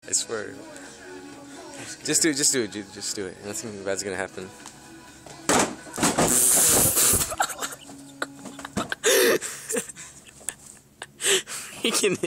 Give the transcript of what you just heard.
I swear. Just do it, dude. Just do it. Nothing bad's gonna happen. Freaking